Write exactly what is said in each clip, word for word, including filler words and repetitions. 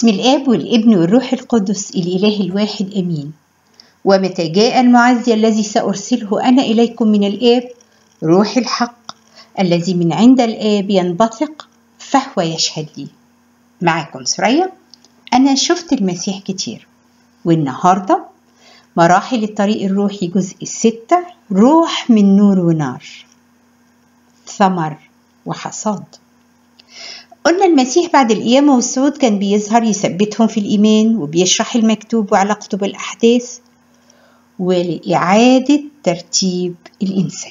باسم الآب والابن والروح القدس الإله الواحد أمين. ومتى جاء المعزي الذي سأرسله أنا إليكم من الآب روح الحق الذي من عند الآب ينبثق فهو يشهد لي. معكم سرية. أنا شفت المسيح كتير، والنهاردة مراحل الطريق الروحي جزء الستة، روح من نور ونار، ثمر وحصاد. قلنا المسيح بعد القيامة والصعود كان بيظهر يثبتهم في الإيمان وبيشرح المكتوب وعلاقته بالأحداث ولإعادة ترتيب الإنسان.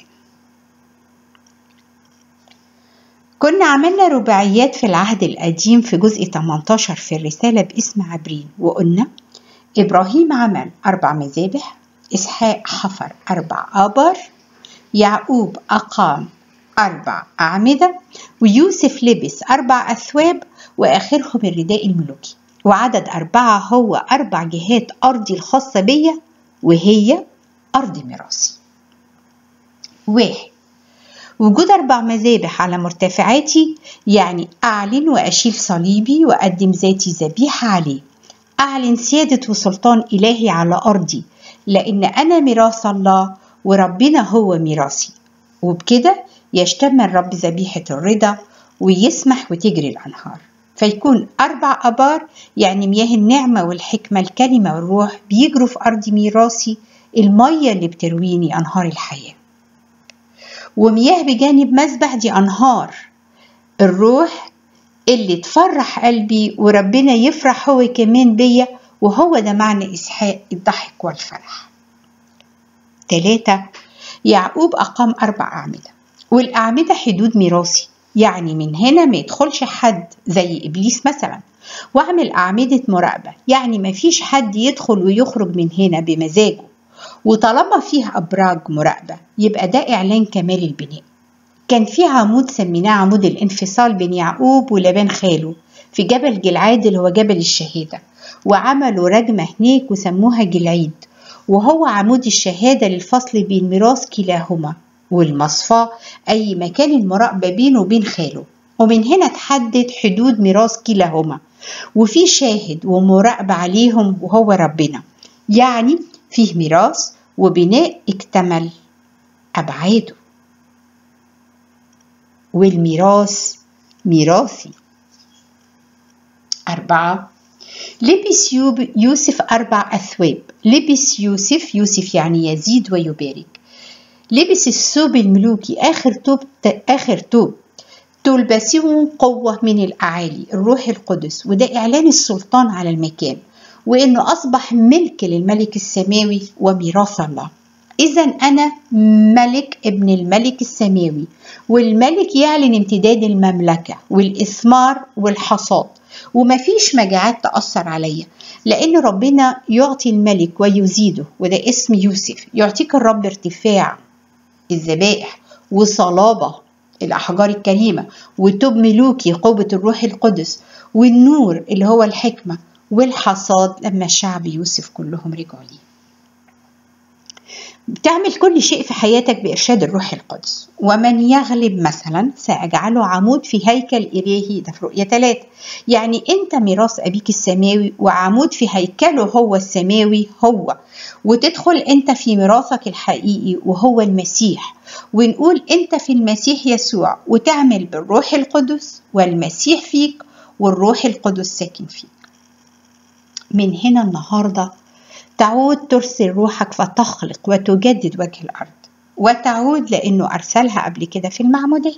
كنا عملنا رباعيات في العهد القديم في جزء ثمانية عشر في الرسالة باسم عبرين، وقلنا إبراهيم عمل أربع مذابح، إسحاق حفر أربع آبار، يعقوب أقام أربع أعمدة، ويوسف لبس أربع أثواب، وآخرهم الرداء الملوكي. وعدد أربعة هو أربع جهات أرضي الخاصة بيا وهي أرض ميراثي. واحد، وجود أربع مذابح على مرتفعاتي، يعني أعلن وأشيل صليبي وأقدم ذاتي ذبيحة عليه، أعلن سيادة وسلطان إلهي على أرضي، لأن أنا ميراث الله وربنا هو ميراثي. وبكده يشتم الرب ذبيحة الرضا ويسمح وتجري الأنهار، فيكون أربع أبار يعني مياه النعمة والحكمة الكلمة والروح بيجروا في أرض ميراثي، المية اللي بترويني أنهار الحياة. ومياه بجانب مسبح دي أنهار الروح اللي تفرح قلبي وربنا يفرح هو كمان بيا، وهو ده معنى إسحاق الضحك والفرح. ثلاثة، يعقوب أقام أربع أعمدة، والأعمدة حدود ميراثي، يعني من هنا ما يدخلش حد زي إبليس مثلا. وأعمل أعمدة مراقبة، يعني ما فيش حد يدخل ويخرج من هنا بمزاجه، وطالما فيه أبراج مراقبة يبقى ده إعلان كمال البناء. كان في عمود سميناه عمود الانفصال بين يعقوب ولبان خاله في جبل جلعاد اللي هو جبل الشهادة، وعملوا رجمة هناك وسموها جلعيد، وهو عمود الشهادة للفصل بين ميراث كلاهما، والمصفى أي مكان المراقبة بينه وبين خاله. ومن هنا تحدد حدود ميراث كلاهما، وفي شاهد ومراقبة عليهم وهو ربنا، يعني فيه ميراث وبناء اكتمل أبعاده، والميراث ميراثي. أربعة، لبس يوسف أربع أثواب. لبس يوسف، يوسف يعني يزيد ويبارك، لبس الثوب الملوكي، آخر توب آخر توب تلبسون قوة من الأعالي الروح القدس، وده إعلان السلطان على المكان، وإنه أصبح ملك للملك السماوي وميراث الله. إذا أنا ملك ابن الملك السماوي، والملك يعلن امتداد المملكة والإثمار والحصاد، ومفيش مجاعات تأثر عليا، لأن ربنا يعطي الملك ويزيده، وده اسم يوسف. يعطيك الرب ارتفاع الذبائح وصلابة الأحجار الكريمة، وتوب ملوكي قوة الروح القدس، والنور اللي هو الحكمة، والحصاد لما الشعب يوسف كلهم رجعوا ليه. بتعمل كل شيء في حياتك بإرشاد الروح القدس. ومن يغلب مثلا سأجعله عمود في هيكل إلهي، ده في رؤية ثلاثة، يعني أنت ميراث أبيك السماوي وعمود في هيكله هو السماوي هو، وتدخل أنت في ميراثك الحقيقي وهو المسيح، ونقول أنت في المسيح يسوع، وتعمل بالروح القدس والمسيح فيك والروح القدس ساكن فيك. من هنا النهاردة تعود ترسل روحك فتخلق وتجدد وجه الأرض، وتعود لأنه أرسلها قبل كده في المعمودية.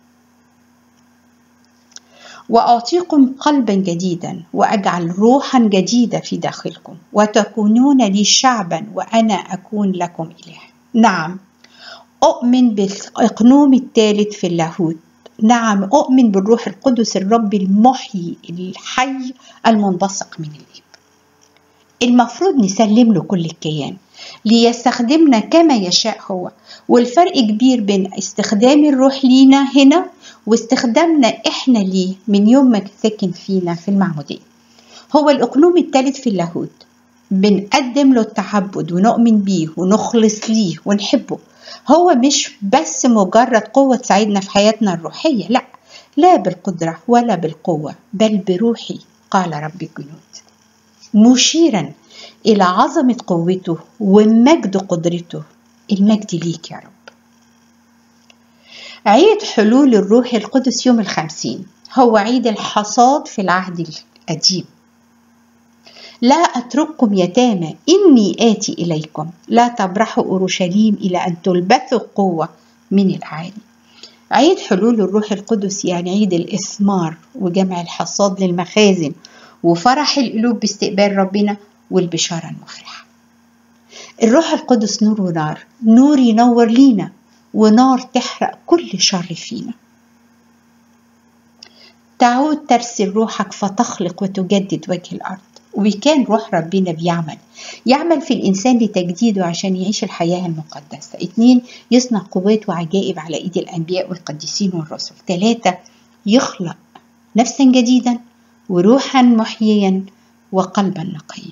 وأعطيكم قلبا جديدا وأجعل روحا جديدة في داخلكم، وتكونون لي شعبا وأنا أكون لكم إله. نعم، أؤمن بالإقنوم الثالث في اللاهوت. نعم، أؤمن بالروح القدس الرب المحيي الحي المنبثق من الآب. المفروض نسلم له كل الكيان ليستخدمنا كما يشاء هو، والفرق كبير بين استخدام الروح لينا هنا واستخدامنا إحنا ليه من يوم ما ساكن فينا في المعمودية. هو الإقنوم الثالث في اللاهوت، بنقدم له التعبد ونؤمن بيه ونخلص ليه ونحبه. هو مش بس مجرد قوة تساعدنا في حياتنا الروحية، لا لا بالقدرة ولا بالقوة، بل بروحي قال رب الجنود، مشيرا إلى عظمة قوته ومجد قدرته. المجد ليك يا رب. عيد حلول الروح القدس يوم الخمسين هو عيد الحصاد في العهد القديم. لا أترككم يتامى إني آتي إليكم، لا تبرحوا أورشليم إلى أن تلبثوا قوة من الأعالي. عيد حلول الروح القدس يعني عيد الإثمار وجمع الحصاد للمخازن وفرح القلوب باستقبال ربنا والبشارة المفرحة. الروح القدس نور ونار، نور ينور لينا ونار تحرق كل شر فينا. تعود ترسل روحك فتخلق وتجدد وجه الأرض. وكان روح ربنا بيعمل يعمل في الإنسان لتجديده عشان يعيش الحياة المقدسة. اتنين، يصنع قوات وعجائب على إيد الأنبياء والقديسين والرسل. ثلاثة، يخلق نفسا جديدا وروحا محييا وقلبا نقيا.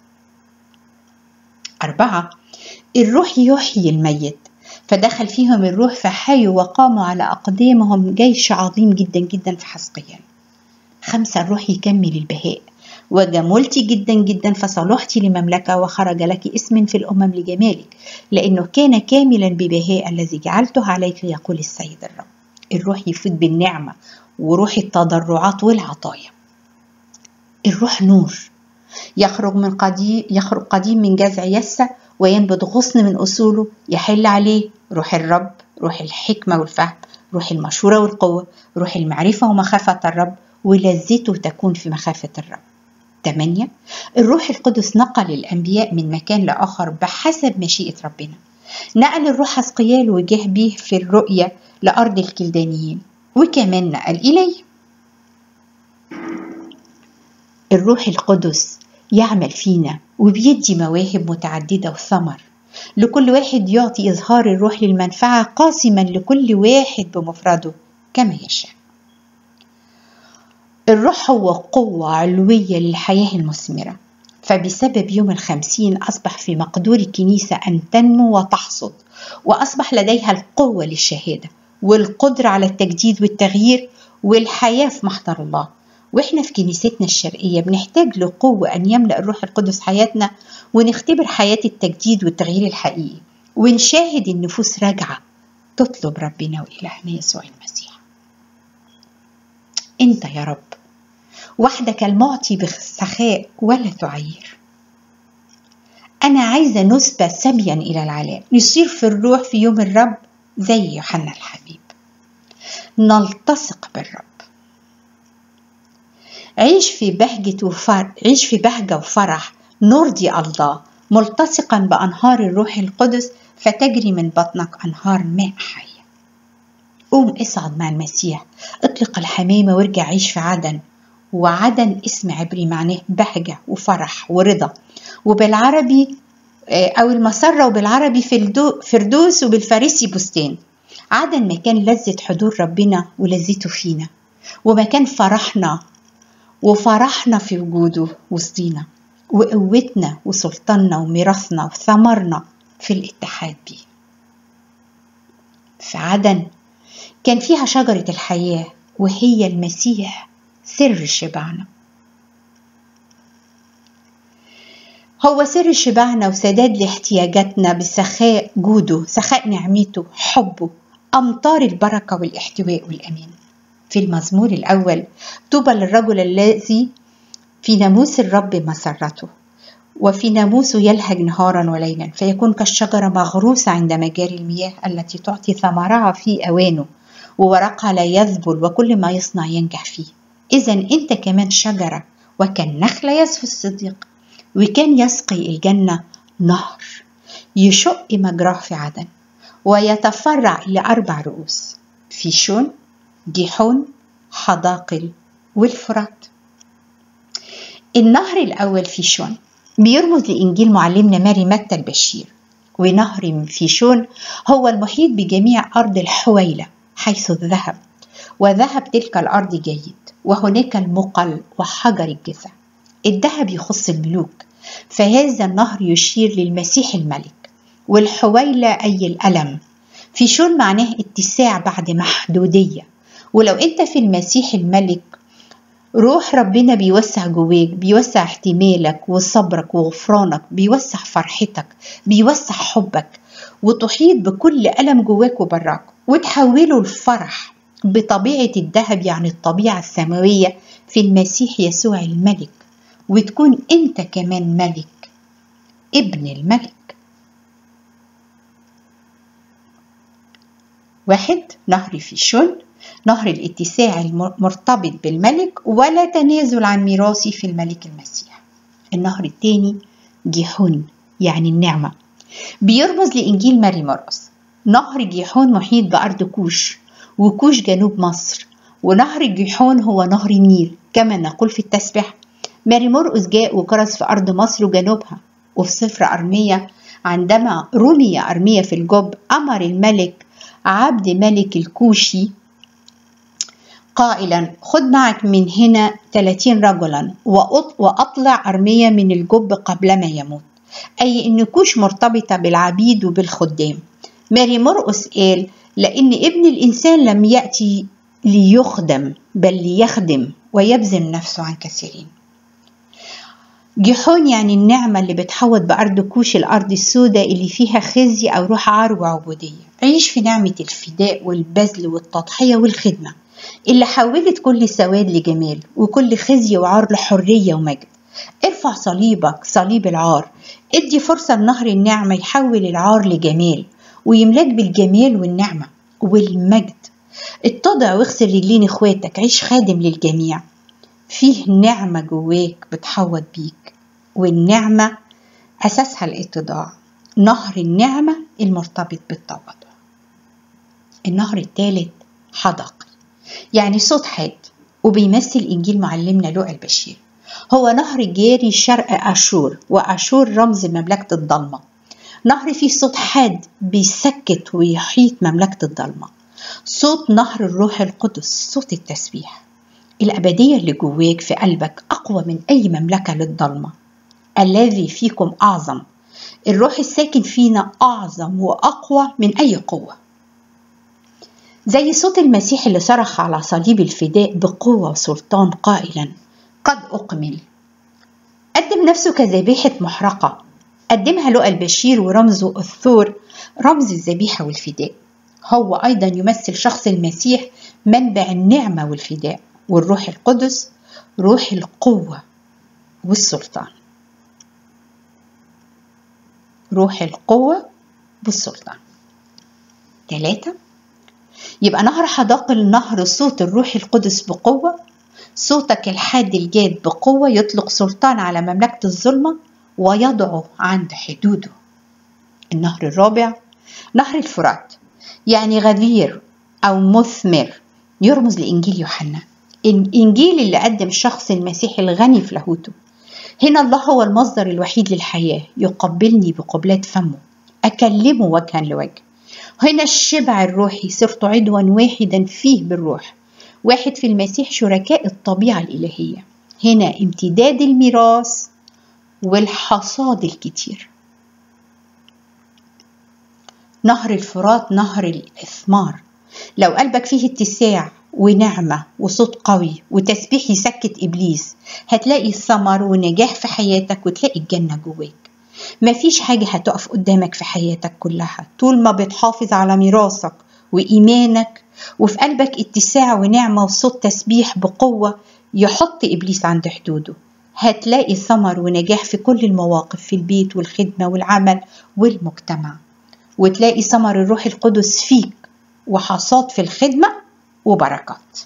أربعة، الروح يحيي الميت، فدخل فيهم الروح فحيوا وقاموا على أقدامهم جيش عظيم جدا جدا في حسقيان. خمسة، الروح يكمل البهاء، وجملتي جدا جدا فصلحتي لمملكة وخرج لك اسم في الأمم لجمالك، لأنه كان كاملا ببهاء الذي جعلته عليك يقول السيد الرب. الروح يفيد بالنعمة وروح التضرعات والعطايا. الروح نور، يخرج من قديم يخرج قديم من جذع يسة وينبت غصن من أصوله، يحل عليه روح الرب، روح الحكمة والفهم، روح المشورة والقوة، روح المعرفة ومخافة الرب، ولذته تكون في مخافة الرب. ثمانية، الروح القدس نقل الأنبياء من مكان لآخر بحسب مشيئة ربنا. نقل الروح حسقيال وجه به في الرؤية لأرض الكلدانيين، وكمان نقل إليه. الروح القدس يعمل فينا وبيدي مواهب متعددة وثمر، لكل واحد يعطي إظهار الروح للمنفعة قاسما لكل واحد بمفرده كما يشاء. الروح هو قوة علوية للحياة المثمرة، فبسبب يوم الخمسين أصبح في مقدور الكنيسة أن تنمو وتحصد، وأصبح لديها القوة للشهادة والقدرة على التجديد والتغيير والحياة في محضر الله. وإحنا في كنيستنا الشرقية بنحتاج لقوة أن يملأ الروح القدس حياتنا، ونختبر حياة التجديد والتغيير الحقيقي، ونشاهد النفوس راجعة تطلب ربنا وإلهنا يسوع المسيح. أنت يا رب وحدك المعطي بسخاء ولا تعير. أنا عايزة نسبة سبيا إلى العلاء، نصير في الروح في يوم الرب زي يوحنا الحبيب، نلتصق بالرب. عيش في بهجة وفرح، عيش في بهجة وفرح نرضي الله، ملتصقا بأنهار الروح القدس فتجري من بطنك أنهار ماء حي. قوم اصعد مع المسيح، اطلق الحمامة وارجع عيش في عدن. وعدن اسم عبري معناه بهجة وفرح ورضا، وبالعربي أو المسرة، وبالعربي فردوس، وبالفارسي بستان. عدن مكان لذة حضور ربنا ولذته فينا، ومكان فرحنا وفرحنا في وجوده وسطينا، وقوتنا وسلطاننا وميراثنا وثمرنا في الاتحاد بيه. في عدن كان فيها شجرة الحياة وهي المسيح سر شبعنا. هو سر شبعنا وسداد لاحتياجاتنا بسخاء جوده، سخاء نعمته، حبه، أمطار البركة والاحتواء والأمان. في المزمور الأول: طوبى للرجل الذي في ناموس الرب مسرته، وفي ناموسه يلهج نهارا وليلا، فيكون كالشجرة مغروسة عند مجاري المياه التي تعطي ثمرها في أوانه، وورقها لا يذبل، وكل ما يصنع ينجح فيه. إذن أنت كمان شجرة، وكالنخلة يزفو الصديق، وكان يسقي الجنة نهر يشق مجراه في عدن، ويتفرع إلى أربع رؤوس: فيشون، جيحون، حداقل، والفرات. النهر الأول فيشون بيرمز لإنجيل معلمنا ماري متى البشير، ونهر فيشون هو المحيط بجميع أرض الحويلة حيث الذهب، وذهب تلك الأرض جيد، وهناك المقل وحجر الجذع. الذهب يخص الملوك، فهذا النهر يشير للمسيح الملك، والحويلة أي الألم. فيشون معناه اتساع بعد محدودية، ولو أنت في المسيح الملك روح ربنا بيوسع جواك، بيوسع احتمالك وصبرك وغفرانك، بيوسع فرحتك، بيوسع حبك، وتحيط بكل ألم جواك وبراك وتحوله لفرح بطبيعة الذهب، يعني الطبيعة السماوية في المسيح يسوع الملك، وتكون انت كمان ملك، ابن الملك. واحد، نهر فيشون، نهر الاتساع المرتبط بالملك ولا تنازل عن ميراثي في الملك المسيح. النهر الثاني جيحون، يعني النعمة، بيرمز لإنجيل ماري مرقس. نهر جيحون محيط بأرض كوش، وكوش جنوب مصر، ونهر جيحون هو نهر النيل كما نقول في التسبيح. ماري مرقس جاء وكرز في أرض مصر وجنوبها. وفي سفر أرميا عندما رمي أرميا في الجب أمر الملك عبد ملك الكوشي قائلا: خذ معك من هنا ثلاثين رجلا وأطلع أرميا من الجب قبل ما يموت، أي أن كوش مرتبطة بالعبيد وبالخدام. ماري مرقس قال: لأن ابن الإنسان لم يأتي ليخدم بل ليخدم ويبذل نفسه عن كثيرين. جيحون يعني النعمة اللي بتحوط بأرض كوش، الأرض السوداء اللي فيها خزي أو روح عار وعبودية. عيش في نعمة الفداء والبذل والتضحية والخدمة اللي حولت كل سواد لجمال وكل خزي وعار لحرية ومجد. ارفع صليبك، صليب العار، ادي فرصة لنهر النعمة يحول العار لجمال ويملاك بالجمال والنعمة والمجد. اتضع واغسل رجلين اخواتك، عيش خادم للجميع. فيه نعمة جواك بتحوط بيك، والنعمة أساسها الاتضاع. نهر النعمة المرتبط بالتواضع. النهر الثالث حدقي، يعني صوت حاد، وبيمثل إنجيل معلمنا لوقا البشير. هو نهر جاري شرق أشور، وأشور رمز مملكة الضلمة. نهر فيه صوت حاد بيسكت ويحيط مملكة الضلمة. صوت نهر الروح القدس، صوت التسبيح. الأبدية اللي جواك في قلبك أقوى من أي مملكة للضلمة. الذي فيكم أعظم، الروح الساكن فينا أعظم وأقوى من أي قوة. زي صوت المسيح اللي صرخ على صليب الفداء بقوة وسلطان قائلا: قد أكمل. قدم نفسه كذبيحة محرقة، قدمها لوقا البشير، ورمزه الثور، رمز الذبيحة والفداء. هو أيضا يمثل شخص المسيح، منبع النعمة والفداء، والروح القدس روح القوة والسلطان. روح القوة والسلطان. ثلاثة، يبقى نهر حداقل نهر صوت الروح القدس بقوة. صوتك الحاد الجاد بقوة يطلق سلطان على مملكة الظلمة ويضعه عند حدوده. النهر الرابع نهر الفرات، يعني غدير أو مثمر، يرمز لإنجيل يوحنا، الإنجيل اللي قدم شخص المسيح الغني في لاهوته. هنا الله هو المصدر الوحيد للحياة، يقبلني بقبلات فمه، أكلمه وجها لوجه. هنا الشبع الروحي، صرت عضوا واحدا فيه بالروح، واحد في المسيح، شركاء الطبيعة الإلهية. هنا امتداد الميراث والحصاد الكتير. نهر الفرات نهر الإثمار. لو قلبك فيه اتساع ونعمة وصوت قوي وتسبيح يسكت إبليس، هتلاقي ثمر ونجاح في حياتك وتلاقي الجنة جواك. مفيش حاجة هتقف قدامك في حياتك كلها طول ما بتحافظ على ميراثك وإيمانك، وفي قلبك اتساع ونعمة وصوت تسبيح بقوة يحط إبليس عند حدوده. هتلاقي ثمر ونجاح في كل المواقف، في البيت والخدمة والعمل والمجتمع، وتلاقي ثمر الروح القدس فيك وحصاد في الخدمة وبركات.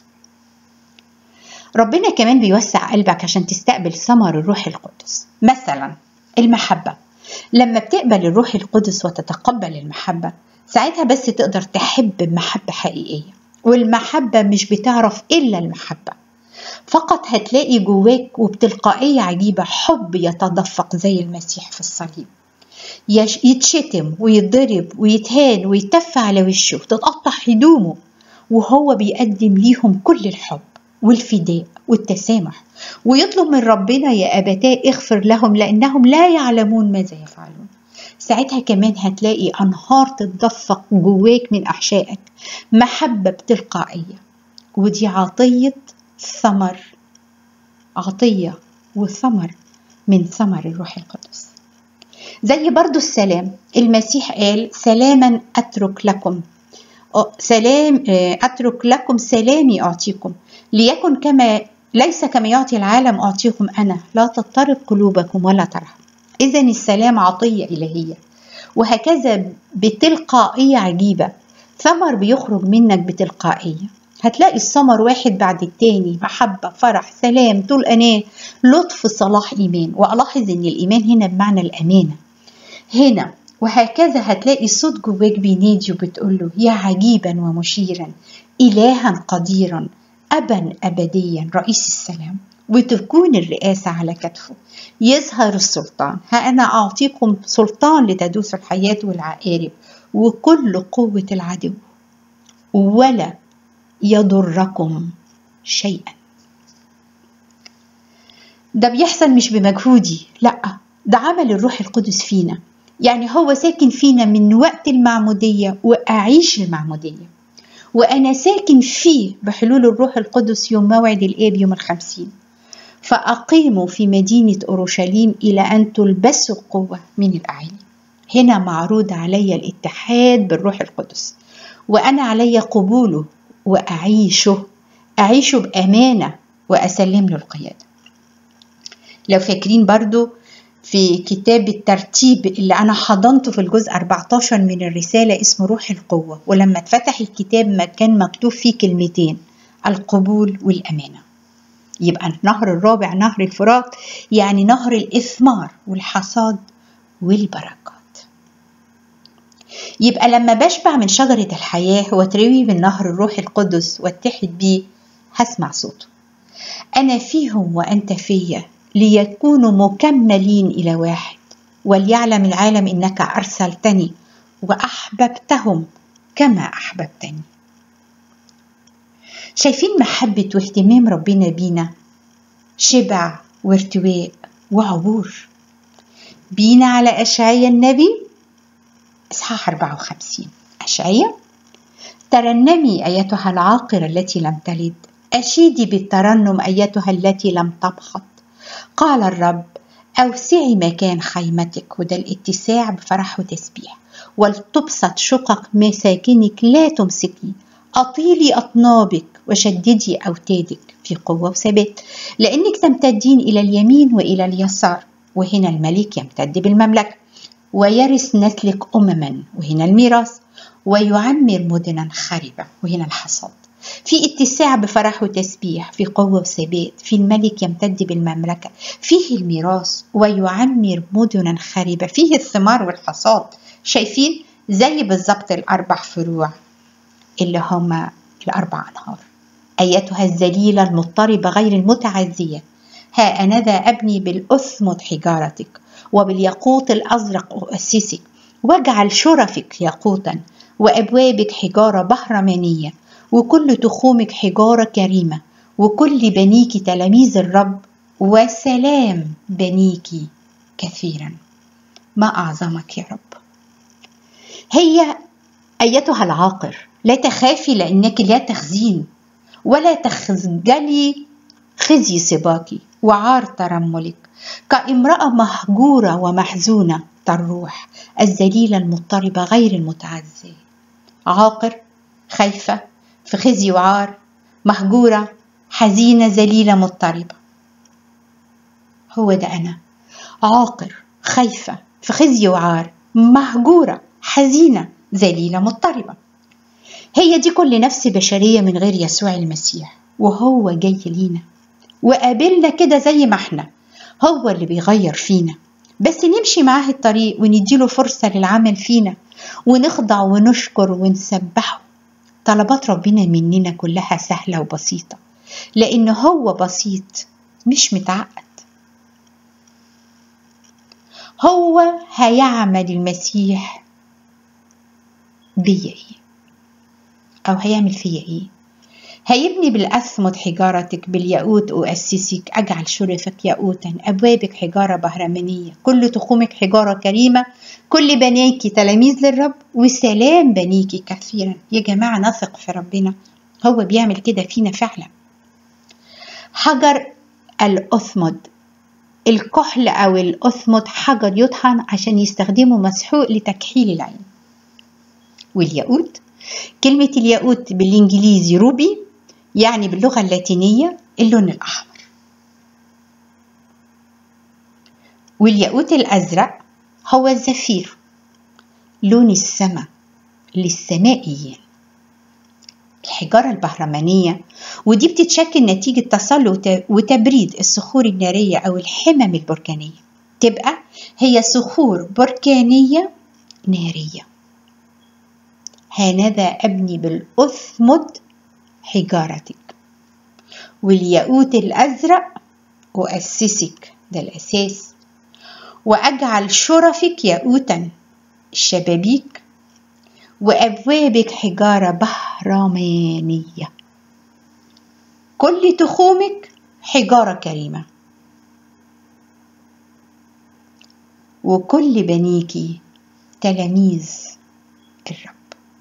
ربنا كمان بيوسع قلبك عشان تستقبل ثمر الروح القدس. مثلا المحبة، لما بتقبل الروح القدس وتتقبل المحبة، ساعتها بس تقدر تحب بمحبة حقيقية. والمحبة مش بتعرف إلا المحبة، فقط هتلاقي جواك وبتلقائية عجيبة حب يتدفق زي المسيح في الصليب، يتشتم ويتضرب ويتهان ويتف على وشه وتتقطع هدومه، وهو بيقدم ليهم كل الحب والفداء والتسامح، ويطلب من ربنا: يا أبتاه اغفر لهم لأنهم لا يعلمون ماذا يفعلون. ساعتها كمان هتلاقي أنهار تتدفق جواك من أحشائك، محبة بتلقائية، ودي عطية ثمر عطية وثمر من ثمر الروح القدس. زي برضو السلام، المسيح قال سلاما أترك لكم، سلام أترك لكم سلامي أعطيكم، ليكن كما ليس كما يعطي العالم أعطيكم أنا، لا تضطرب قلوبكم ولا ترهب. إذن السلام عطية إلهية، وهكذا بتلقائية عجيبة، ثمر بيخرج منك بتلقائية. هتلاقي الثمر واحد بعد التاني، محبة، فرح، سلام، طول أناة، لطف، صلاح، إيمان. وألاحظ أن الإيمان هنا بمعنى الأمانة هنا. وهكذا هتلاقي صوت جواك بينادي وبتقول له يا عجيبا ومشيرا، إلها قديرا، أبا أبديا، رئيس السلام، وتكون الرئاسة على كتفه. يظهر السلطان، ها أنا أعطيكم سلطان لتدوسوا الحياة والعقارب وكل قوة العدو ولا يضركم شيئا. ده بيحصل مش بمجهودي، لأ، ده عمل الروح القدس فينا. يعني هو ساكن فينا من وقت المعمودية وأعيش المعمودية، وأنا ساكن فيه بحلول الروح القدس يوم موعد الآب يوم الخمسين. فأقيموا في مدينة أورشليم إلى أن تلبسوا قوة من الأعالي. هنا معروض علي الاتحاد بالروح القدس، وأنا علي قبوله وأعيشه، أعيشه بأمانة وأسلم له القيادة. لو فاكرين برضو في كتاب الترتيب اللي أنا حضنته في الجزء أربعة عشر من الرسالة اسمه روح القوة، ولما اتفتح الكتاب ما كان مكتوب فيه كلمتين، القبول والأمانة. يبقى النهر الرابع نهر الفرات، يعني نهر الإثمار والحصاد والبركات. يبقى لما بشبع من شجرة الحياة واتروي من نهر الروح القدس واتحد بيه، هسمع صوته، أنا فيهم وأنت فيا ليكونوا مكملين إلى واحد، وليعلم العالم إنك أرسلتني وأحببتهم كما أحببتني. شايفين محبة واهتمام ربنا بينا، شبع وارتواء وعبور بينا. على أشعياء النبي إصحاح أربعة وخمسين. أشعياء: ترنمي أيتها العاقرة التي لم تلد، أشيدي بالترنم أيتها التي لم تبخط. قال الرب: أوسعي مكان خيمتك، وده الاتساع بفرح وتسبيح، ولتبسط شقق مساكنك لا تمسكي. أطيلي أطنابك وشددي أوتادك في قوة وثبات، لأنك تمتدين إلى اليمين وإلى اليسار. وهنا الملك يمتد بالمملكة، ويرث نسلك أمما، وهنا الميراث، ويعمر مدنا خربة، وهنا الحصاد. في اتساع بفرح وتسبيح، في قوة وثبات، في الملك يمتد بالمملكة، فيه الميراث، ويعمر مدنا خربة، فيه الثمار والحصاد. شايفين زي بالضبط الأربع فروع اللي هما الأربع أنهار. أيتها الذليلة المضطربة غير المتعزية، ها أنذا أبني بالأثمد حجارتك، وبالياقوت الأزرق أؤسسك، واجعل شرفك ياقوتا، وأبوابك حجارة بهرمانية، وكل تخومك حجارة كريمة، وكل بنيك تلاميذ الرب، وسلام بنيك كثيرا. ما أعظمك يا رب. هي أيتها العاقر، لا تخافي لأنك لا تخزين، ولا تخجلي خزي سباك وعار ترملك، كامرأة مهجورة ومحزونة الروح، الذليلة المضطربة غير المتعزية. عاقر، خايفة، في خزي وعار، مهجورة، حزينة، ذليلة، مضطربة. هو ده أنا، عاقر، خايفة، في خزي وعار، مهجورة، حزينة، ذليلة، مضطربة. هي دي كل نفس بشرية من غير يسوع المسيح، وهو جاي لينا وقابلنا كده زي ما احنا. هو اللي بيغير فينا، بس نمشي معاه الطريق ونديله فرصة للعمل فينا، ونخضع ونشكر ونسبحه. طلبات ربنا مننا كلها سهلة وبسيطة، لأن هو بسيط مش متعقد. هو هيعمل المسيح بيا ايه، أو هيعمل فيا ايه؟ هيبني بالأثمد حجارتك، بالياقوت أؤسسك، أجعل شرفك ياقوتا، أبوابك حجارة بهرمانية، كل تخومك حجارة كريمة، كل بنيك تلاميذ للرب، وسلام بنيك كثيرا. يا جماعة نثق في ربنا، هو بيعمل كده فينا فعلا. حجر الأثمد. الكحل أو الأثمد حجر يطحن عشان يستخدمه مسحوق لتكحيل العين. والياقوت، كلمة الياقوت بالإنجليزي روبي، يعني باللغة اللاتينية اللون الأحمر. والياقوت الأزرق هو الزفير، لون السماء للسمائيين. الحجارة البهرمانية، ودي بتتشكل نتيجة تصلب وتبريد الصخور النارية أو الحمم البركانية، تبقى هي صخور بركانية نارية. هانذا أبني بالأثمد حجارتك. والياقوت الأزرق أؤسسك، ده الأساس، وأجعل شرفك ياقوتا، الشبابيك، وأبوابك حجارة بهرمانية. كل تخومك حجارة كريمة، وكل بنيكي تلاميذ الرب.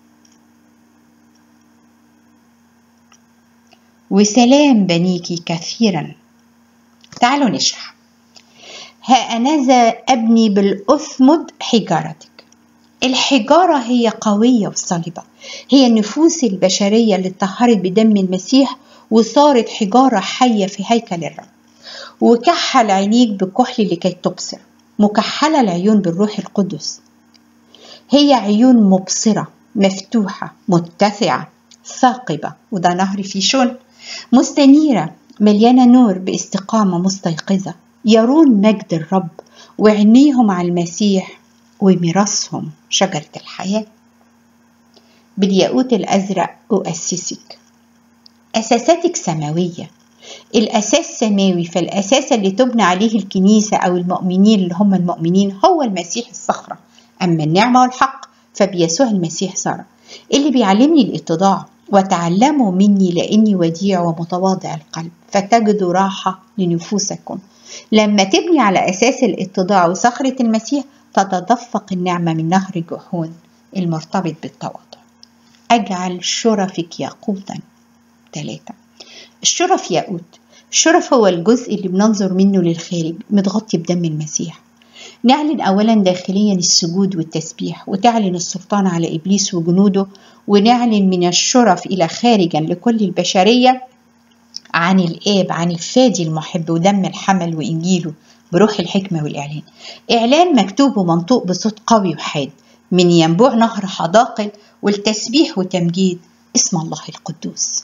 وسلام بنيكي كثيرا. تعالوا نشرح. ها أنذا أبني بالأثمد حجارتك. الحجارة هي قوية وصلبة، هي النفوس البشرية اللي اتطهرت بدم المسيح وصارت حجارة حية في هيكل الرب. وكحل عينيك بكحل لكي تبصر. مكحلة العيون بالروح القدس، هي عيون مبصرة مفتوحة متسعة ثاقبة، وده نهر فيشون، مستنيرة مليانة نور باستقامة مستيقظة، يرون مجد الرب وعينيهم على المسيح وميراثهم شجرة الحياة. بالياقوت الأزرق أؤسسك. أساساتك سماوية، الأساس سماوي، فالأساس اللي تبنى عليه الكنيسة أو المؤمنين اللي هم المؤمنين هو المسيح الصخرة. أما النعمة والحق فبيسوع المسيح صار، اللي بيعلمني الاتضاع. وتعلموا مني لأني وديع ومتواضع القلب فتجدوا راحة لنفوسكم. لما تبني على أساس الاتضاع وصخرة المسيح تتدفق النعمة من نهر جحون المرتبط بالتواضع. أجعل شرفك ياقوتا. ثلاثة، الشرف ياقوت. الشرف هو الجزء اللي بننظر منه للخارج متغطي بدم المسيح. نعلن أولا داخليا السجود والتسبيح، وتعلن السلطان على إبليس وجنوده، ونعلن من الشرف إلى خارجا لكل البشرية عن الآب، عن الفادي المحب ودم الحمل وإنجيله بروح الحكمة والإعلان. إعلان مكتوب ومنطوق بصوت قوي وحاد من ينبوع نهر حداقل، والتسبيح وتمجيد اسم الله القدوس.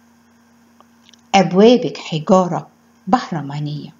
أبوابك حجارة بهرمانية.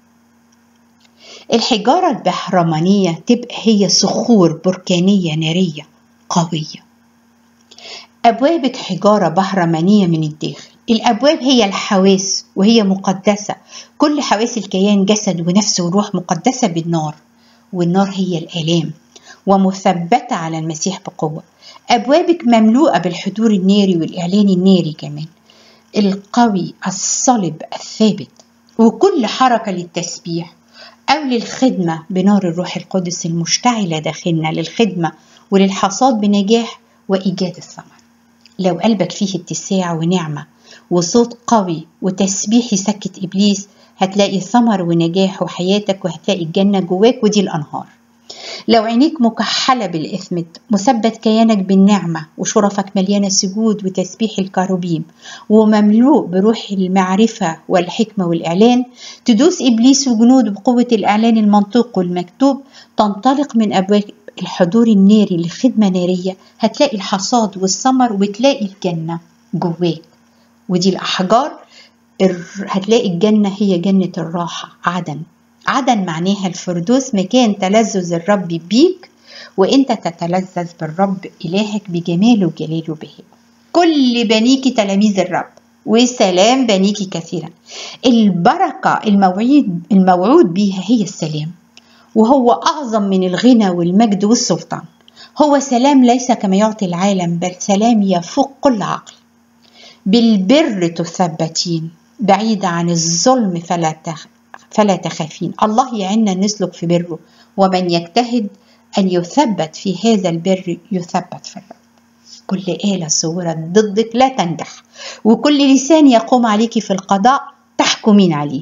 الحجارة البهرمانية تبقى هي صخور بركانية نارية قوية. أبوابك حجارة بهرمانية من الداخل. الأبواب هي الحواس وهي مقدسة، كل حواس الكيان جسد ونفس وروح مقدسة بالنار، والنار هي الآلام ومثبتة على المسيح بقوة. أبوابك مملوءة بالحضور الناري والإعلان الناري كمان، القوي الصلب الثابت، وكل حركة للتسبيح أو للخدمة بنار الروح القدس المشتعلة داخلنا للخدمة وللحصاد بنجاح وإيجاد الثمر. لو قلبك فيه اتساع ونعمة وصوت قوي وتسبيح يسكت إبليس، هتلاقي ثمر ونجاح وحياتك، وهتلاقي الجنة جواك ودي الأنهار. لو عينيك مكحلة بالإثمد، مثبت كيانك بالنعمة وشرفك مليانة سجود وتسبيح الكاروبيم ومملوء بروح المعرفة والحكمة والإعلان، تدوس إبليس وجنود بقوة الإعلان المنطوق والمكتوب، تنطلق من أبواب الحضور الناري لخدمة نارية، هتلاقي الحصاد والثمر وتلاقي الجنة جواك. ودي الأحجار، هتلاقي الجنة هي جنة الراحة، عدن. عدن معناها الفردوس، مكان تلذذ الرب بيك وانت تتلذذ بالرب إلهك بجماله وجلاله به. كل بنيك تلاميذ الرب وسلام بنيك كثيرا. البركة الموعود, الموعود بيها هي السلام، وهو أعظم من الغنى والمجد والسلطان. هو سلام ليس كما يعطي العالم، بل سلام يفوق كل عقل. بالبر تثبتين، بعيدة عن الظلم فلا تخ فلا تخافين. الله يعيننا نسلك في بره، ومن يجتهد أن يثبت في هذا البر يثبت في الرب. كل آلة صورت ضدك لا تنجح، وكل لسان يقوم عليك في القضاء تحكمين عليه.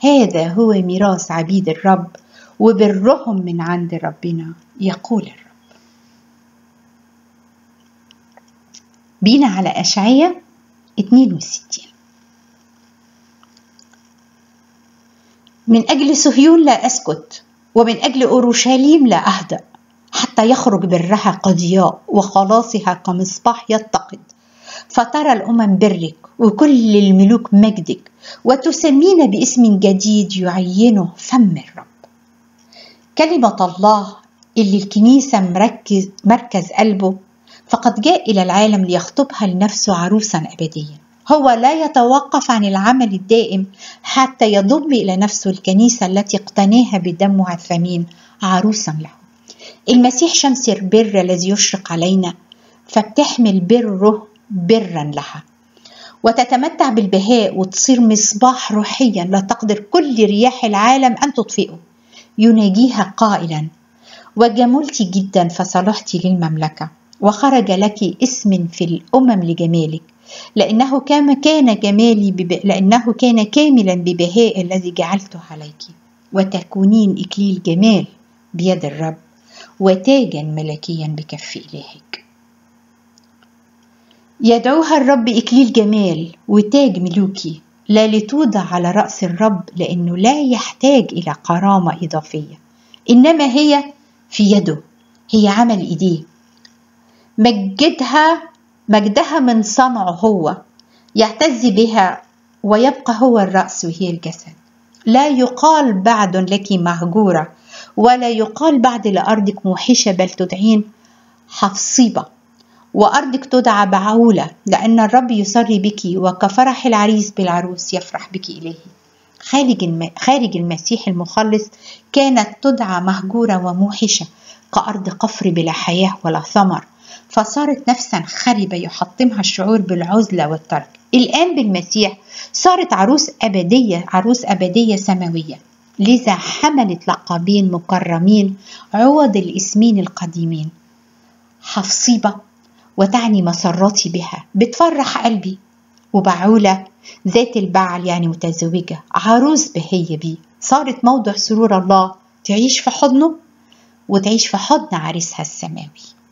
هذا هو ميراث عبيد الرب وبرهم من عند ربنا يقول الرب. بينا على أشعياء اثنين وستين. من أجل صهيون لا أسكت، ومن أجل أورشليم لا أهدأ، حتى يخرج برها كضياء وخلاصها كمصباح يتقد، فترى الأمم برك وكل الملوك مجدك، وتسمين باسم جديد يعينه فم الرب. كلمة الله اللي الكنيسة مركز, مركز قلبه، فقد جاء إلى العالم ليخطبها لنفسه عروسا أبديا. هو لا يتوقف عن العمل الدائم حتى يضم إلى نفسه الكنيسة التي اقتناها بدمها الثمين عروسا له. المسيح شمس البر الذي يشرق علينا، فبتحمل بره برا لها وتتمتع بالبهاء وتصير مصباح روحيا لا تقدر كل رياح العالم أن تطفئه. يناجيها قائلا: وجملت جدا فصلحت للمملكة، وخرج لك اسم في الأمم لجمالك، لأنه كان كان جمالي بب... لأنه كان كاملا ببهاء الذي جعلته عليك، وتكونين إكليل جمال بيد الرب وتاجا ملكيا بكف إلهك. يدعوها الرب إكليل جمال وتاج ملوكي، لا لتوضع على رأس الرب، لأنه لا يحتاج إلى كرامة إضافية، إنما هي في يده، هي عمل إيديه. مجدها مجدها من صنعه هو، يعتز بها ويبقى هو الرأس وهي الجسد. لا يقال بعد لك مهجورة، ولا يقال بعد لأرضك موحشة، بل تدعين حفصيبة، وأرضك تدعى بعولة، لأن الرب يسري بك، وكفرح العريس بالعروس يفرح بك إلهي. خارج المسيح المخلص كانت تدعى مهجورة وموحشة، كأرض قفر بلا حياة ولا ثمر، فصارت نفسا خربة يحطمها الشعور بالعزلة والترك. الآن بالمسيح صارت عروس أبدية، عروس أبدية سماوية، لذا حملت لقبين مكرمين عوض الاسمين القديمين. حفصيبة وتعني مسراتي بها، بتفرح قلبي، وبعولة ذات البعل يعني متزوجة، عروس بهية بيه، صارت موضع سرور الله، تعيش في حضنه وتعيش في حضن عريسها السماوي.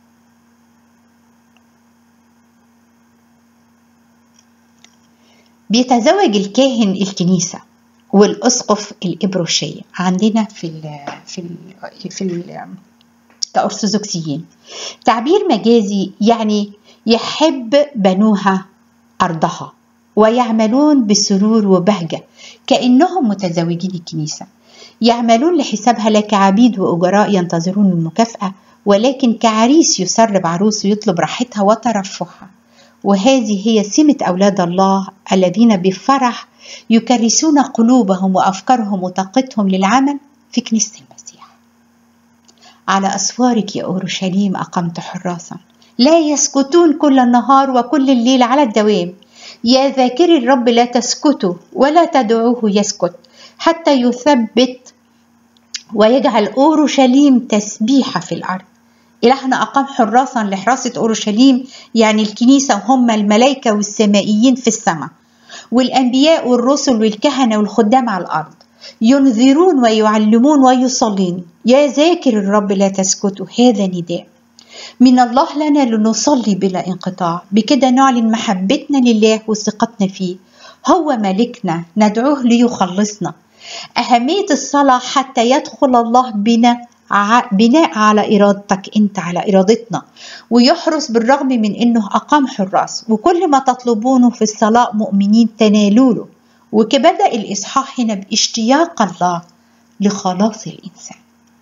بيتزوج الكاهن الكنيسة والأسقف الإبروشية عندنا في ال في ال في ال كأرثوذكسيين. تعبير مجازي يعني يحب بنوها أرضها ويعملون بسرور وبهجة كأنهم متزوجين الكنيسة، يعملون لحسابها لا كعبيد وأجراء ينتظرون المكافأة، ولكن كعريس يسر بعروس ويطلب راحتها وترفهها. وهذه هي سمة أولاد الله الذين بفرح يكرسون قلوبهم وأفكارهم وطاقتهم للعمل في كنيسة المسيح. على أسوارك يا أورشليم أقمت حراسا، لا يسكتون كل النهار وكل الليل على الدوام. يا ذاكري الرب لا تسكتوا ولا تدعوه يسكت، حتى يثبت ويجعل أورشليم تسبيحة في الأرض. إلهنا أقام حراسا لحراسة أورشليم، يعني الكنيسة وهم الملائكة والسمائيين في السماء، والأنبياء والرسل والكهنة والخدام على الأرض، ينذرون ويعلمون ويصلين. يا ذاكر الرب لا تسكتوا، هذا نداء من الله لنا لنصلي بلا انقطاع، بكده نعلن محبتنا لله وثقتنا فيه. هو ملكنا ندعوه ليخلصنا. أهمية الصلاة حتى يدخل الله بنا بناء على إرادتك أنت، على إرادتنا، ويحرس بالرغم من أنه أقام حراس، وكل ما تطلبونه في الصلاة مؤمنين تنالوا له. وكبدأ الإصحاح هنا باشتياق الله لخلاص الإنسان،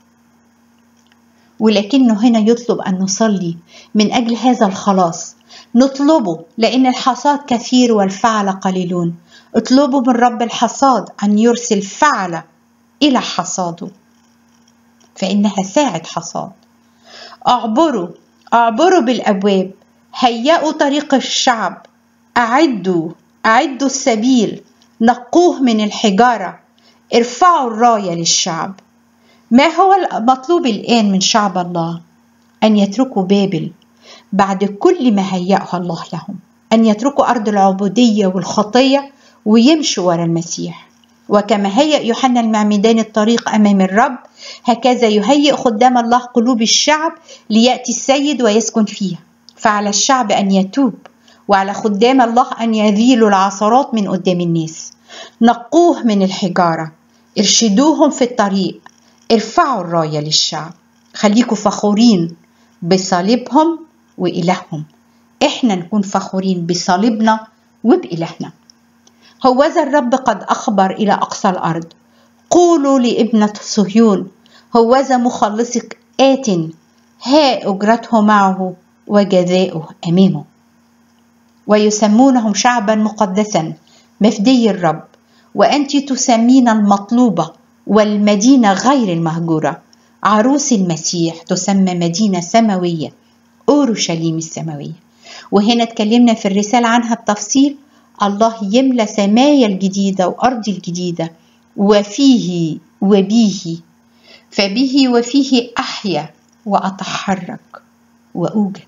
ولكنه هنا يطلب أن نصلي من أجل هذا الخلاص. نطلبه لأن الحصاد كثير والفعل قليلون. اطلبوا من رب الحصاد أن يرسل فعل إلى حصاده، فإنها ساعة حصاد. أعبروا أعبروا بالأبواب، هيئوا طريق الشعب، أعدوا أعدوا السبيل، نقوه من الحجارة، ارفعوا الراية للشعب. ما هو المطلوب الآن من شعب الله؟ أن يتركوا بابل بعد كل ما هيأه الله لهم، أن يتركوا أرض العبودية والخطية ويمشوا وراء المسيح. وكما هيأ يوحنا المعمدان الطريق أمام الرب، هكذا يهيئ خدام الله قلوب الشعب ليأتي السيد ويسكن فيها. فعلى الشعب أن يتوب، وعلى خدام الله أن يذيلوا العثرات من قدام الناس. نقوه من الحجارة، ارشدوهم في الطريق، ارفعوا الراية للشعب. خليكوا فخورين بصليبهم وإلههم. احنا نكون فخورين بصليبنا وبإلهنا. هوذا الرب قد أخبر إلى أقصى الأرض، قولوا لابنة صهيون هوذا مخلصك آت، ها أجرته معه وجزاؤه أمامه. ويسمونهم شعبا مقدسا مفدي الرب، وأنت تسمين المطلوبة والمدينة غير المهجورة. عروس المسيح تسمى مدينة سماوية، أورشليم السماوية. وهنا اتكلمنا في الرسالة عنها بتفصيل. الله يملى سمايا الجديدة وأرض الجديدة، وفيه وبيه، فبه وفيه أحيا وأتحرك وأوجد.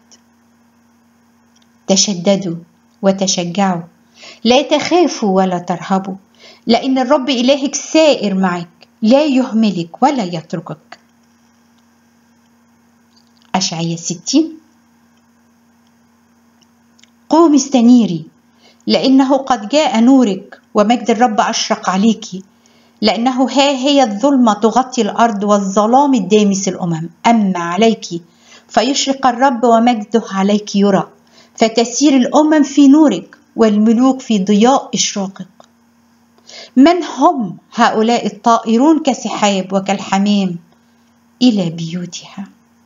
تشددوا وتشجعوا، لا تخافوا ولا ترهبوا، لأن الرب إلهك سائر معك، لا يهملك ولا يتركك. أشعياء ستين. قومي استنيري، لأنه قد جاء نورك ومجد الرب أشرق عليك. لأنه ها هي الظلمة تغطي الأرض والظلام الدامس الأمم، أما عليك فيشرق الرب ومجده عليك يرى، فتسير الأمم في نورك والملوك في ضياء إشراقك. من هم هؤلاء الطائرون كسحاب وكالحمام إلى بيوتها؟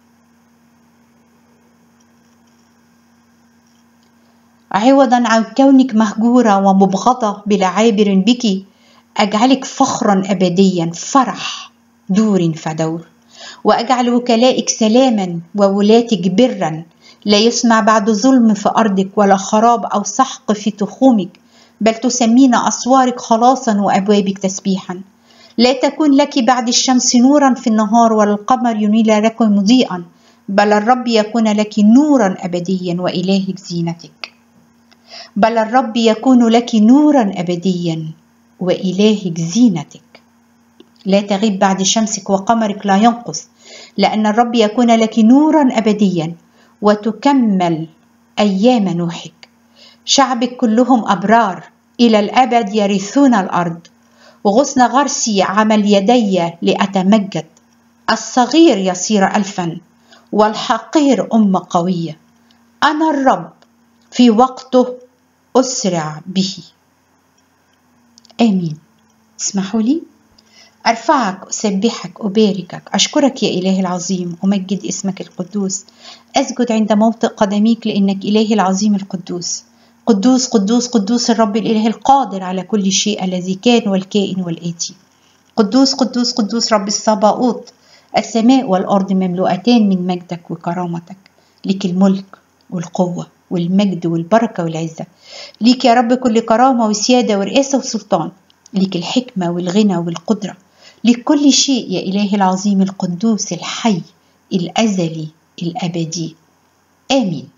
عوضا عن كونك مهجورة ومبغضة بلا عابر بك، أجعلك فخرا أبديا، فرح دور فدور. وأجعل وكلائك سلاما وولاتك برا، لا يسمع بعد ظلم في أرضك ولا خراب أو سحق في تخومك، بل تسمين أسوارك خلاصا وأبوابك تسبيحا. لا تكون لك بعد الشمس نورا في النهار ولا القمر ينير لكم مضيئا، بل الرب يكون لك نورا أبديا وإلهك زينتك. بل الرب يكون لك نورا أبديا وإلهك زينتك. لا تغيب بعد شمسك وقمرك لا ينقص، لأن الرب يكون لك نورا أبديا وتكمل أيام نوحك. شعبك كلهم أبرار إلى الأبد يرثون الأرض. وغصن غرسي عمل يدي لأتمجد. الصغير يصير ألفا والحقير أم قوية. أنا الرب في وقته أسرع به. آمين. اسمحوا لي أرفعك، أسبحك، أباركك، أشكرك يا إلهي العظيم، أمجد اسمك القدوس. أسجد عند موطئ قدميك لأنك إلهي العظيم القدوس. قدوس قدوس قدوس الرب الإله القادر على كل شيء، الذي كان والكائن والآتي. قدوس قدوس قدوس رب الصباؤوت. السماء والأرض مملوءتان من مجدك وكرامتك. لك الملك والقوة والمجد والبركة والعزة. ليك يا رب كل كرامة وسيادة ورئاسة وسلطان. ليك الحكمة والغنى والقدرة. ليك كل شيء يا إلهي العظيم القدوس الحي الأزلي الأبدي. آمين.